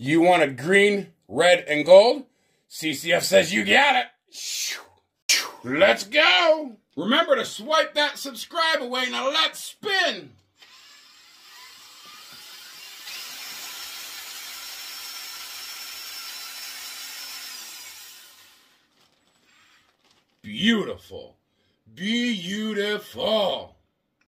You want a green, red, and gold? CCF says you got it. Let's go. Remember to swipe that subscribe away. Now let's spin. Beautiful. Beautiful.